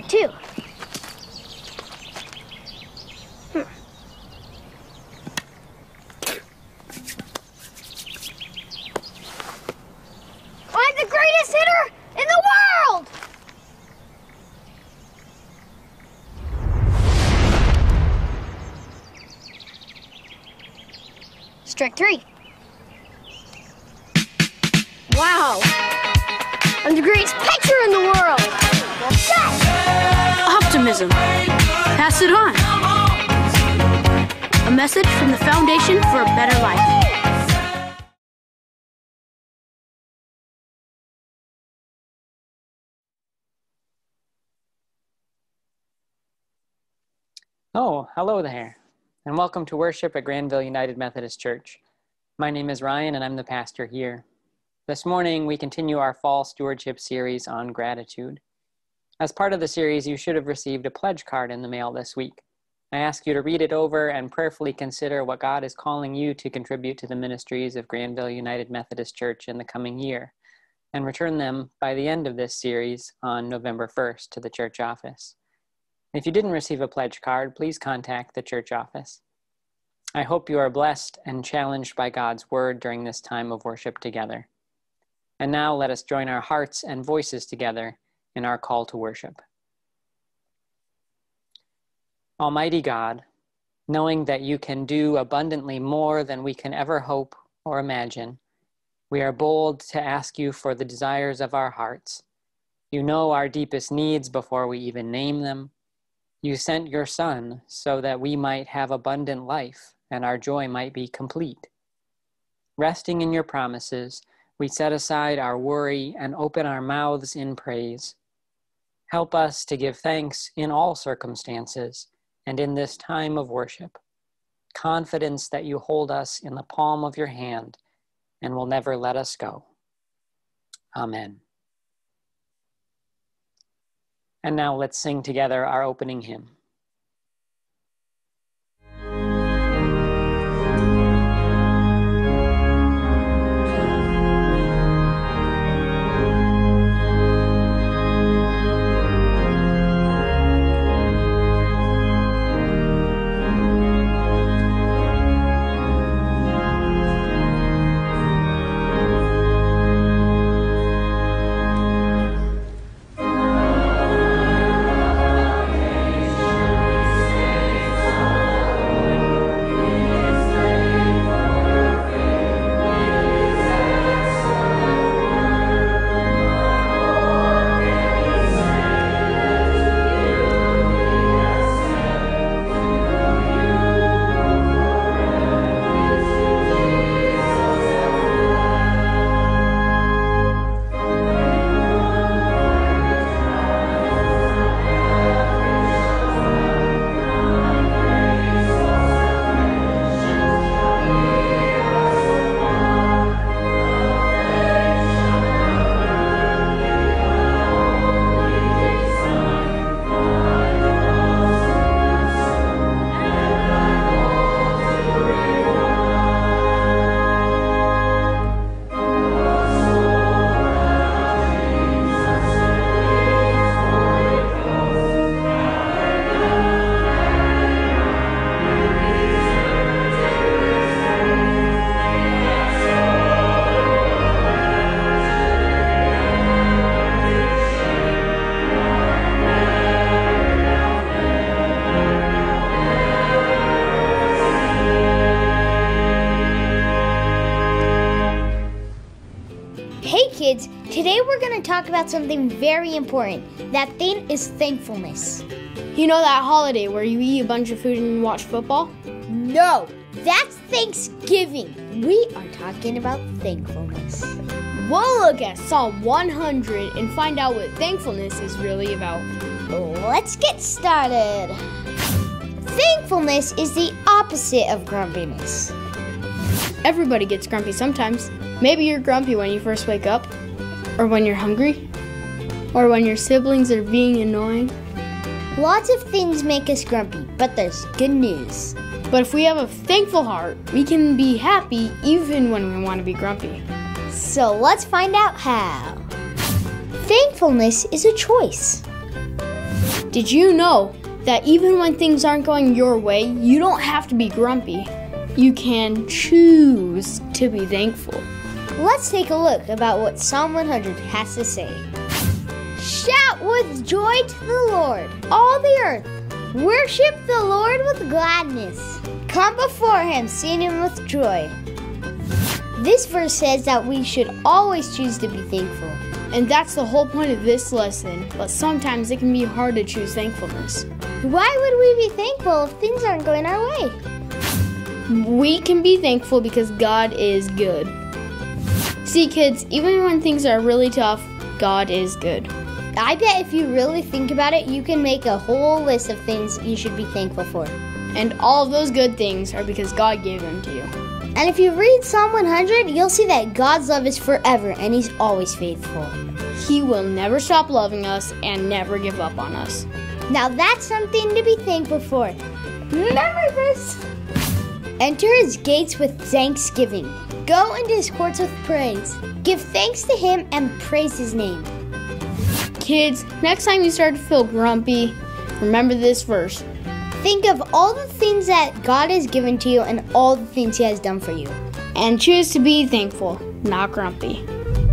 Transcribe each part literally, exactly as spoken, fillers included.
too. Hmm. I'm the greatest hitter in the world! Strike three. Wow! I'm the greatest pitcher in the world! Yes! Optimism. Pass it on. A message from the Foundation for a Better Life. Oh, hello there, and welcome to worship at Granville United Methodist Church. My name is Ryan, and I'm the pastor here. This morning, we continue our fall stewardship series on gratitude. As part of the series, you should have received a pledge card in the mail this week. I ask you to read it over and prayerfully consider what God is calling you to contribute to the ministries of Granville United Methodist Church in the coming year, and return them by the end of this series on November first to the church office. If you didn't receive a pledge card, please contact the church office. I hope you are blessed and challenged by God's word during this time of worship together. And now let us join our hearts and voices together in our call to worship. Almighty God, knowing that you can do abundantly more than we can ever hope or imagine, we are bold to ask you for the desires of our hearts. You know our deepest needs before we even name them. You sent your Son so that we might have abundant life and our joy might be complete. Resting in your promises, we set aside our worry and open our mouths in praise. Help us to give thanks in all circumstances and in this time of worship, confidence that you hold us in the palm of your hand and will never let us go. Amen. And now let's sing together our opening hymn. Kids, today we're going to talk about something very important. That thing is thankfulness. You know that holiday where you eat a bunch of food and watch football? No, that's Thanksgiving. We are talking about thankfulness. We'll look at Psalm one hundred and find out what thankfulness is really about. Let's get started. Thankfulness is the opposite of grumpiness. Everybody gets grumpy sometimes. Maybe you're grumpy when you first wake up, or when you're hungry, or when your siblings are being annoying. Lots of things make us grumpy, but there's good news. But if we have a thankful heart, we can be happy even when we want to be grumpy. So let's find out how. Thankfulness is a choice. Did you know that even when things aren't going your way, you don't have to be grumpy? You can choose to be thankful. Let's take a look about what Psalm one hundred has to say. Shout with joy to the Lord, all the earth. Worship the Lord with gladness. Come before him, singing with joy. This verse says that we should always choose to be thankful. And that's the whole point of this lesson, but sometimes it can be hard to choose thankfulness. Why would we be thankful if things aren't going our way? We can be thankful because God is good. See, kids, even when things are really tough, God is good. I bet if you really think about it, you can make a whole list of things you should be thankful for. And all of those good things are because God gave them to you. And if you read Psalm one hundred, you'll see that God's love is forever and he's always faithful. He will never stop loving us and never give up on us. Now that's something to be thankful for. Remember this. Enter his gates with thanksgiving. Go into his courts with praise. Give thanks to him and praise his name. Kids, next time you start to feel grumpy, remember this verse. Think of all the things that God has given to you and all the things he has done for you. And choose to be thankful, not grumpy.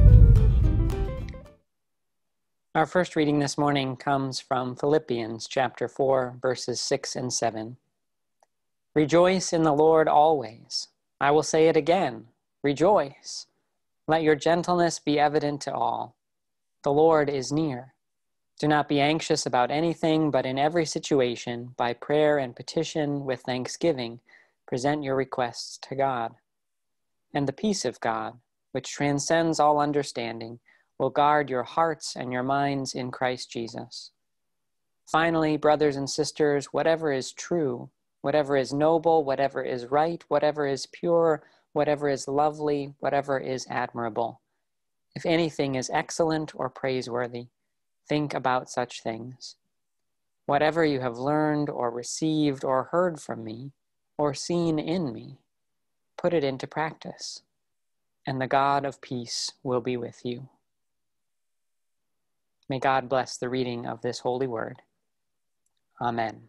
Our first reading this morning comes from Philippians chapter four, verses six and seven. Rejoice in the Lord always. I will say it again, rejoice. Let your gentleness be evident to all. The Lord is near. Do not be anxious about anything, but in every situation, by prayer and petition with thanksgiving, present your requests to God. And the peace of God, which transcends all understanding, will guard your hearts and your minds in Christ Jesus. Finally, brothers and sisters, whatever is true, whatever is noble, whatever is right, whatever is pure, whatever is lovely, whatever is admirable, if anything is excellent or praiseworthy, think about such things. Whatever you have learned or received or heard from me or seen in me, put it into practice, and the God of peace will be with you. May God bless the reading of this holy word. Amen.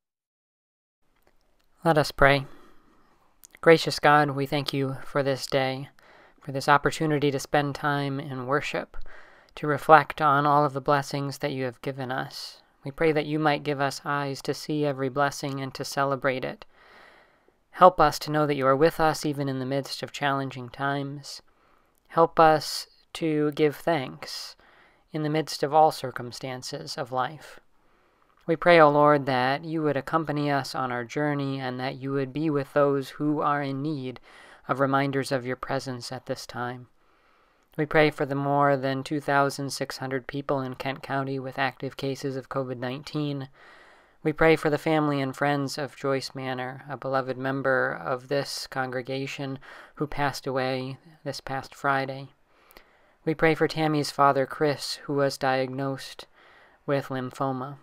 Let us pray. Gracious God, we thank you for this day, for this opportunity to spend time in worship, to reflect on all of the blessings that you have given us. We pray that you might give us eyes to see every blessing and to celebrate it. Help us to know that you are with us even in the midst of challenging times. Help us to give thanks in the midst of all circumstances of life. We pray, O Lord, that you would accompany us on our journey and that you would be with those who are in need of reminders of your presence at this time. We pray for the more than two thousand six hundred people in Kent County with active cases of COVID nineteen. We pray for the family and friends of Joyce Manor, a beloved member of this congregation who passed away this past Friday. We pray for Tammy's father, Chris, who was diagnosed with lymphoma.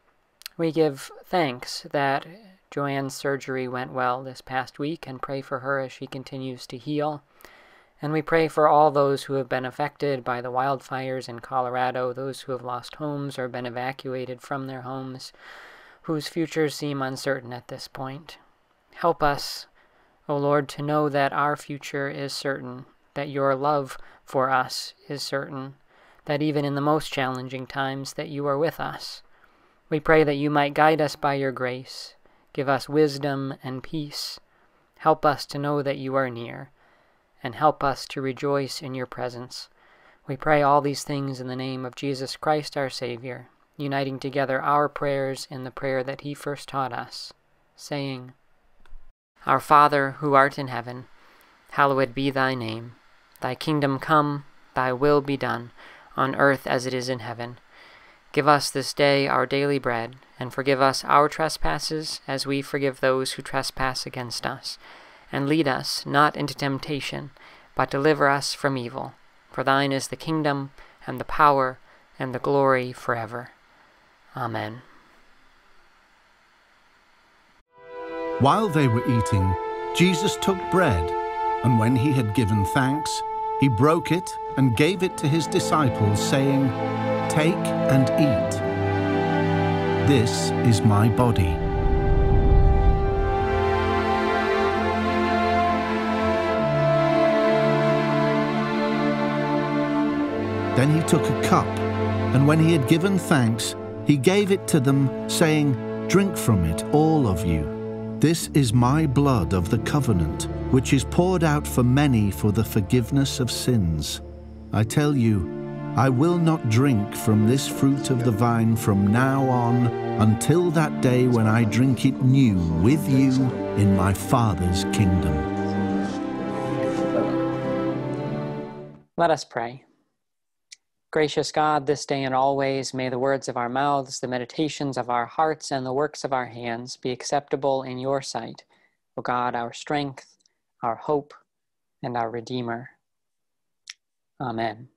We give thanks that Joanne's surgery went well this past week and pray for her as she continues to heal. And we pray for all those who have been affected by the wildfires in Colorado, those who have lost homes or been evacuated from their homes, whose futures seem uncertain at this point. Help us, O Lord, to know that our future is certain, that your love for us is certain, that even in the most challenging times that you are with us. We pray that you might guide us by your grace, give us wisdom and peace. Help us to know that you are near, and help us to rejoice in your presence. We pray all these things in the name of Jesus Christ our Savior, uniting together our prayers in the prayer that he first taught us, saying, Our Father, who art in heaven, hallowed be thy name. Thy kingdom come, thy will be done, on earth as it is in heaven. Give us this day our daily bread, and forgive us our trespasses as we forgive those who trespass against us. And lead us not into temptation, but deliver us from evil. For thine is the kingdom, and the power, and the glory forever. Amen. While they were eating, Jesus took bread, and when he had given thanks, he broke it and gave it to his disciples, saying, Take and eat. This is my body. Then he took a cup, and when he had given thanks, he gave it to them, saying, "Drink from it, all of you. This is my blood of the covenant, which is poured out for many for the forgiveness of sins. I tell you, I will not drink from this fruit of the vine from now on until that day when I drink it new with you in my Father's kingdom." Let us pray. Gracious God, this day and always, may the words of our mouths, the meditations of our hearts, and the works of our hands be acceptable in your sight, O God, our strength, our hope, and our Redeemer. Amen.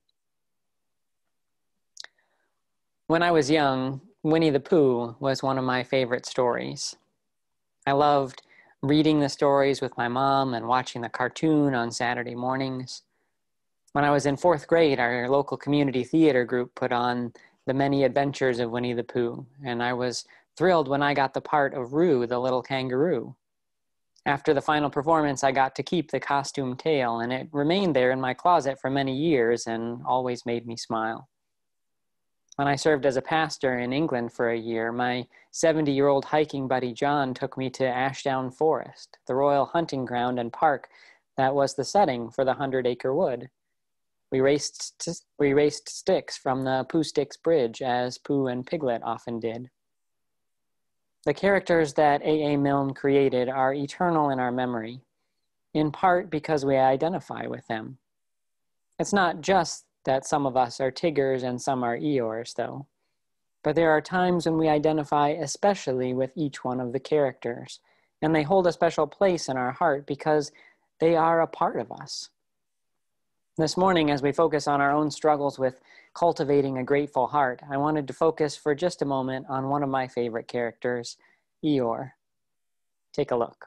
When I was young, Winnie the Pooh was one of my favorite stories. I loved reading the stories with my mom and watching the cartoon on Saturday mornings. When I was in fourth grade, our local community theater group put on The Many Adventures of Winnie the Pooh, and I was thrilled when I got the part of Roo, the little kangaroo. After the final performance, I got to keep the costume tail, and it remained there in my closet for many years and always made me smile. When I served as a pastor in England for a year, my seventy-year-old hiking buddy John took me to Ashdown Forest, the royal hunting ground and park that was the setting for the Hundred Acre Wood. We raced, we raced sticks from the Pooh Sticks Bridge, as Pooh and Piglet often did. The characters that A A Milne created are eternal in our memory, in part because we identify with them. It's not just that some of us are Tiggers and some are Eeyores, though, but there are times when we identify especially with each one of the characters, and they hold a special place in our heart because they are a part of us. This morning, as we focus on our own struggles with cultivating a grateful heart, I wanted to focus for just a moment on one of my favorite characters, Eeyore. Take a look.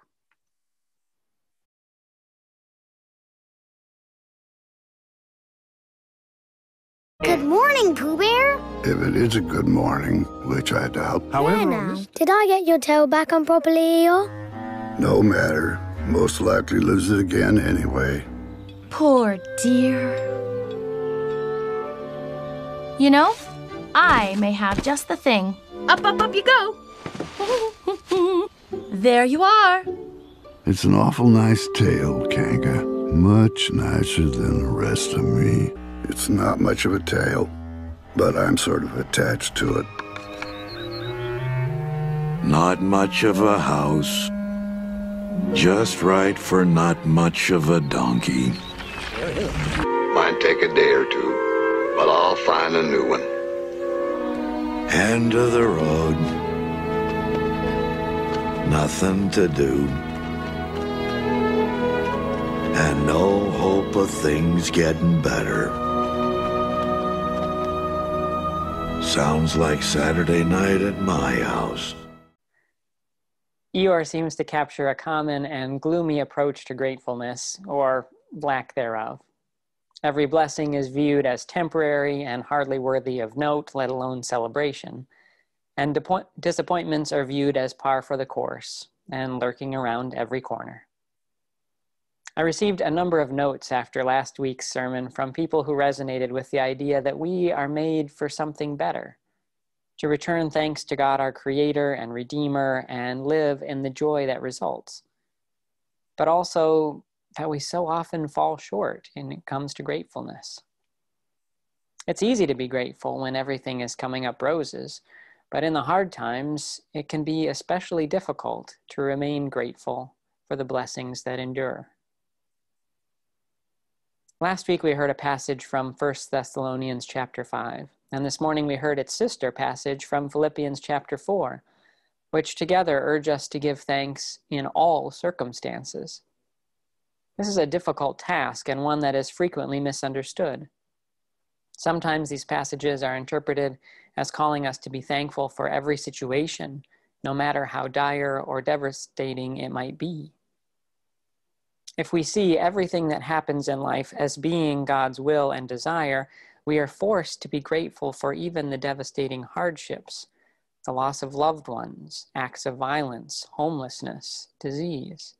Good morning, Pooh Bear. If it is a good morning, which I doubt. However, now, did I get your tail back on properly, Eeyore? No matter. Most likely lose it again anyway. Poor dear. You know, I may have just the thing. Up, up, up you go. There you are. It's an awful nice tail, Kanga. Much nicer than the rest of me. It's not much of a tail, but I'm sort of attached to it. Not much of a house. Just right for not much of a donkey. Might take a day or two, but I'll find a new one. End of the road. Nothing to do. And no hope of things getting better. Sounds like Saturday night at my house. Eeyore seems to capture a common and gloomy approach to gratefulness, or lack thereof. Every blessing is viewed as temporary and hardly worthy of note, let alone celebration. And disappointments are viewed as par for the course and lurking around every corner. I received a number of notes after last week's sermon from people who resonated with the idea that we are made for something better, to return thanks to God, our Creator and Redeemer, and live in the joy that results. But also that we so often fall short when it comes to gratefulness. It's easy to be grateful when everything is coming up roses, but in the hard times, it can be especially difficult to remain grateful for the blessings that endure. Last week we heard a passage from First Thessalonians chapter five, and this morning we heard its sister passage from Philippians chapter four, which together urge us to give thanks in all circumstances. This is a difficult task and one that is frequently misunderstood. Sometimes these passages are interpreted as calling us to be thankful for every situation, no matter how dire or devastating it might be. If we see everything that happens in life as being God's will and desire, we are forced to be grateful for even the devastating hardships, the loss of loved ones, acts of violence, homelessness, disease.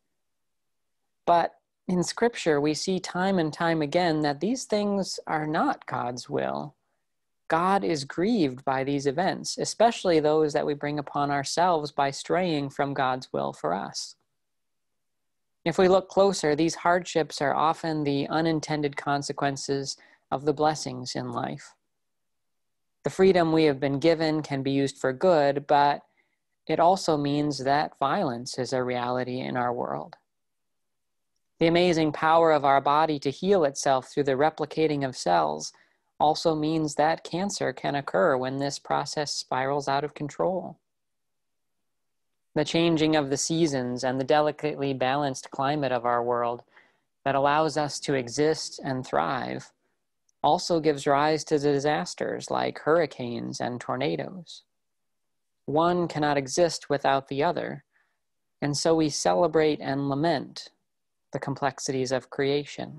But in Scripture, we see time and time again that these things are not God's will. God is grieved by these events, especially those that we bring upon ourselves by straying from God's will for us. If we look closer, these hardships are often the unintended consequences of the blessings in life. The freedom we have been given can be used for good, but it also means that violence is a reality in our world. The amazing power of our body to heal itself through the replicating of cells also means that cancer can occur when this process spirals out of control. The changing of the seasons and the delicately balanced climate of our world that allows us to exist and thrive also gives rise to disasters like hurricanes and tornadoes. One cannot exist without the other, and so we celebrate and lament the complexities of creation.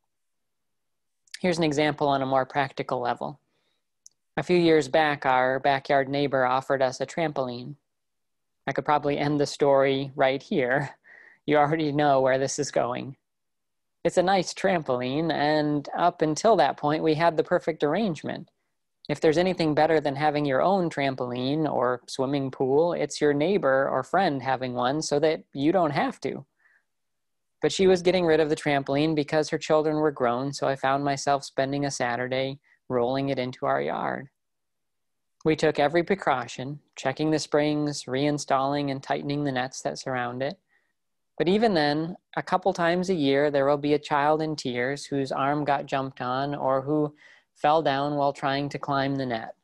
Here's an example on a more practical level. A few years back, our backyard neighbor offered us a trampoline. I could probably end the story right here. You already know where this is going. It's a nice trampoline, and up until that point, we had the perfect arrangement. If there's anything better than having your own trampoline or swimming pool, it's your neighbor or friend having one so that you don't have to. But she was getting rid of the trampoline because her children were grown, so I found myself spending a Saturday rolling it into our yard. We took every precaution, checking the springs, reinstalling and tightening the nets that surround it. But even then, a couple times a year, there will be a child in tears whose arm got jumped on or who fell down while trying to climb the net.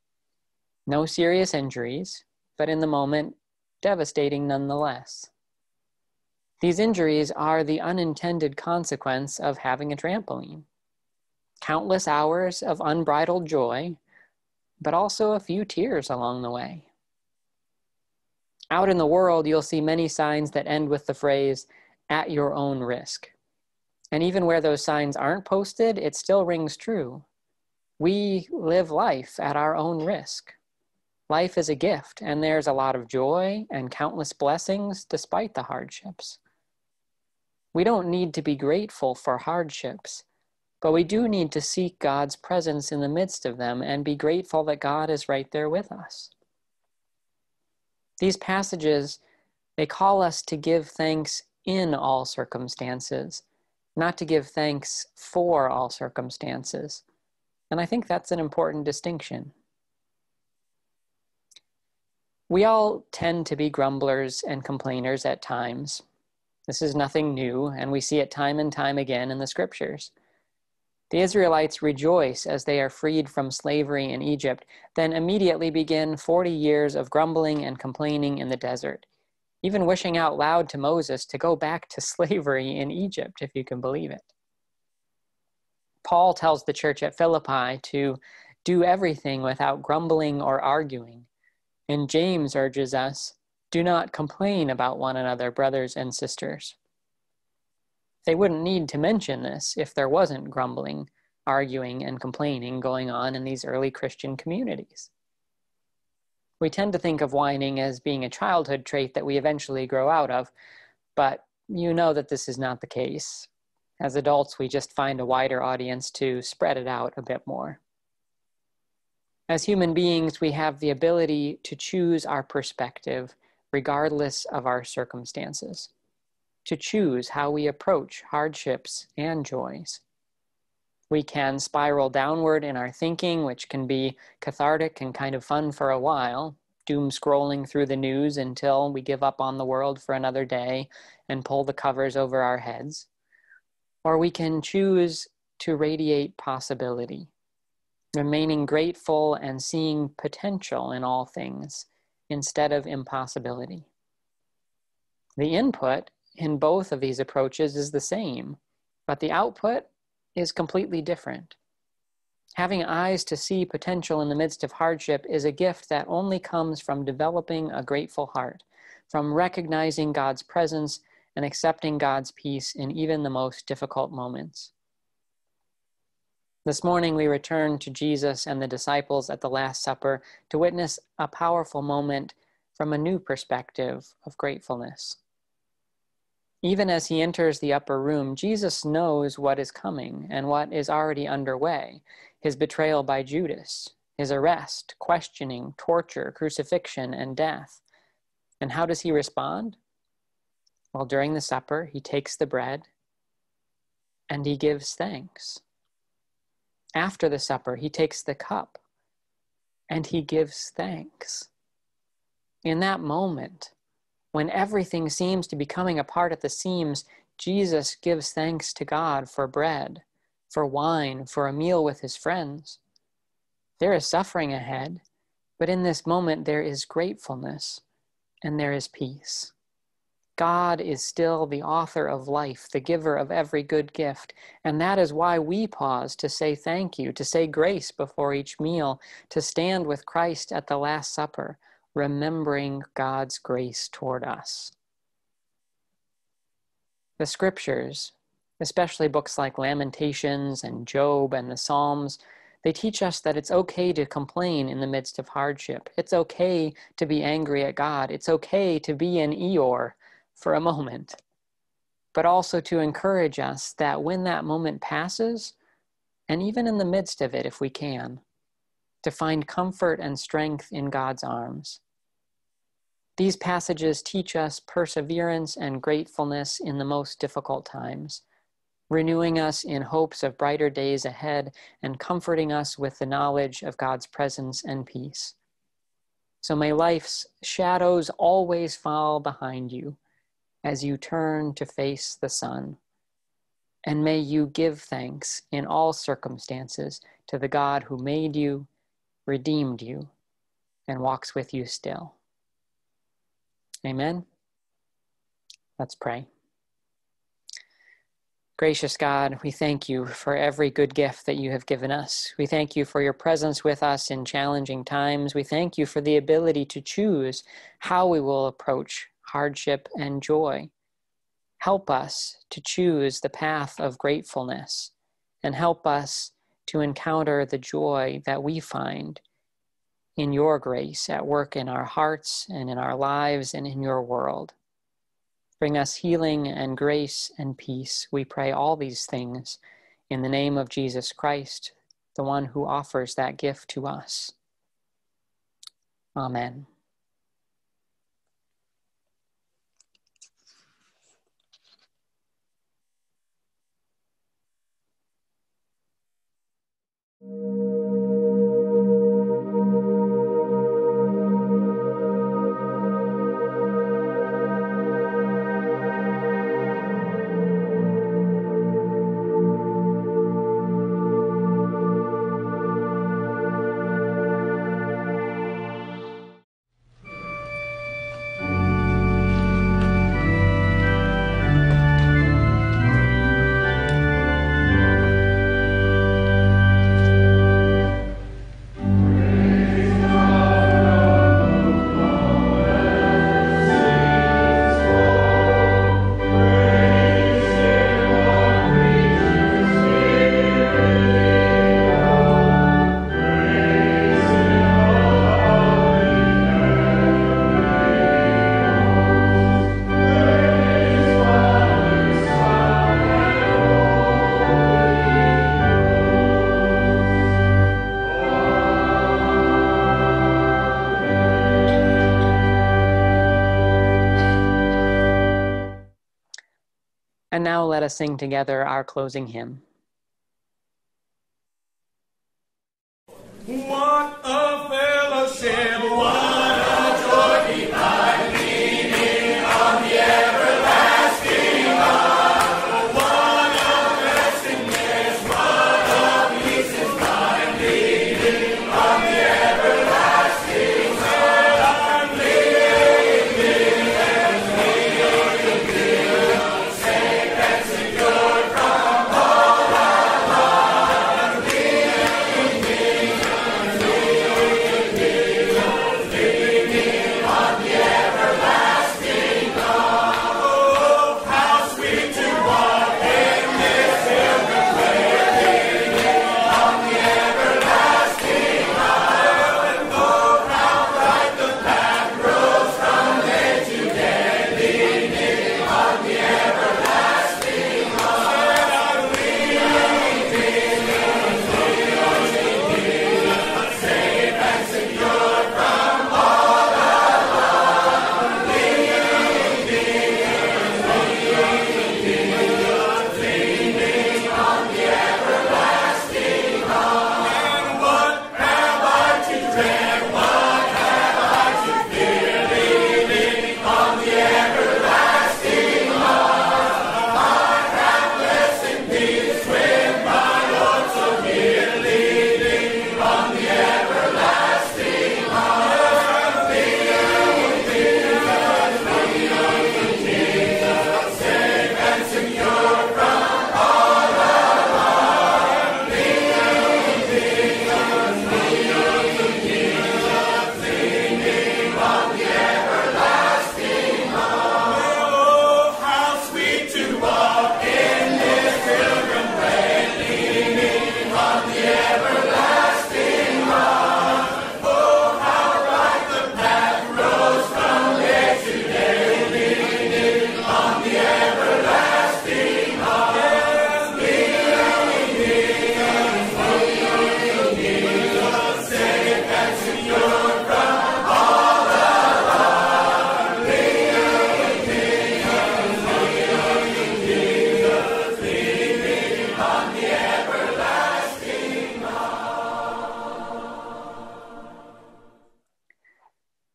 No serious injuries, but in the moment, devastating nonetheless. These injuries are the unintended consequence of having a trampoline. Countless hours of unbridled joy, but also a few tears along the way. Out in the world, you'll see many signs that end with the phrase, "at your own risk." And even where those signs aren't posted, it still rings true. We live life at our own risk. Life is a gift, and there's a lot of joy and countless blessings despite the hardships. We don't need to be grateful for hardships, but we do need to seek God's presence in the midst of them and be grateful that God is right there with us. These passages, they call us to give thanks in all circumstances, not to give thanks for all circumstances. And I think that's an important distinction. We all tend to be grumblers and complainers at times. This is nothing new, and we see it time and time again in the scriptures. The Israelites rejoice as they are freed from slavery in Egypt, then immediately begin forty years of grumbling and complaining in the desert, even wishing out loud to Moses to go back to slavery in Egypt, if you can believe it. Paul tells the church at Philippi to do everything without grumbling or arguing, and James urges us, do not complain about one another, brothers and sisters. They wouldn't need to mention this if there wasn't grumbling, arguing, and complaining going on in these early Christian communities. We tend to think of whining as being a childhood trait that we eventually grow out of, but you know that this is not the case. As adults, we just find a wider audience to spread it out a bit more. As human beings, we have the ability to choose our perspective regardless of our circumstances, to choose how we approach hardships and joys. We can spiral downward in our thinking, which can be cathartic and kind of fun for a while, doom scrolling through the news until we give up on the world for another day and pull the covers over our heads. Or we can choose to radiate possibility, remaining grateful and seeing potential in all things instead of impossibility. The input in both of these approaches is the same, but the output is completely different. Having eyes to see potential in the midst of hardship is a gift that only comes from developing a grateful heart, from recognizing God's presence and accepting God's peace in even the most difficult moments. This morning we return to Jesus and the disciples at the Last Supper to witness a powerful moment from a new perspective of gratefulness. Even as he enters the upper room, Jesus knows what is coming and what is already underway: his betrayal by Judas, his arrest, questioning, torture, crucifixion, and death. And how does he respond? Well, during the supper, he takes the bread and he gives thanks. After the supper, he takes the cup and he gives thanks. In that moment, when everything seems to be coming apart at the seams, Jesus gives thanks to God for bread, for wine, for a meal with his friends. There is suffering ahead, but in this moment there is gratefulness and there is peace. God is still the author of life, the giver of every good gift, and that is why we pause to say thank you, to say grace before each meal, to stand with Christ at the Last Supper, remembering God's grace toward us. The scriptures, especially books like Lamentations and Job and the Psalms, they teach us that it's okay to complain in the midst of hardship. It's okay to be angry at God. It's okay to be an Eeyore for a moment, but also to encourage us that when that moment passes, and even in the midst of it, if we can, to find comfort and strength in God's arms. These passages teach us perseverance and gratefulness in the most difficult times, renewing us in hopes of brighter days ahead and comforting us with the knowledge of God's presence and peace. So may life's shadows always fall behind you as you turn to face the sun. And may you give thanks in all circumstances to the God who made you, redeemed you, and walks with you still. Amen. Let's pray. Gracious God, we thank you for every good gift that you have given us. We thank you for your presence with us in challenging times. We thank you for the ability to choose how we will approach hardship and joy. Help us to choose the path of gratefulness and help us to encounter the joy that we find in your grace at work in our hearts and in our lives and in your world. Bring us healing and grace and peace. We pray all these things in the name of Jesus Christ, the one who offers that gift to us. Amen. And now let us sing together our closing hymn. What a fellowship, what a joy divine, leaning on the everlasting love. What a blessedness, what a peace is mine, leaning on the everlasting love. Leaning, leaning, leaning, leaning, safe and secure from all our love. Leaning, leaning, leaning on the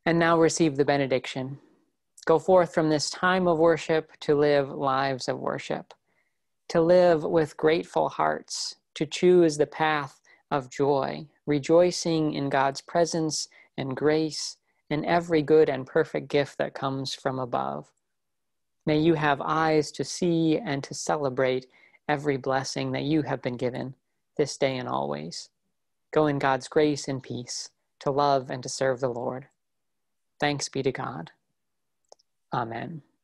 And now receive the benediction. Go forth from this time of worship to live lives of worship, to live with grateful hearts, to choose the path of joy, rejoicing in God's presence and grace and every good and perfect gift that comes from above. May you have eyes to see and to celebrate every blessing that you have been given this day and always. Go in God's grace and peace to love and to serve the Lord. Thanks be to God. Amen.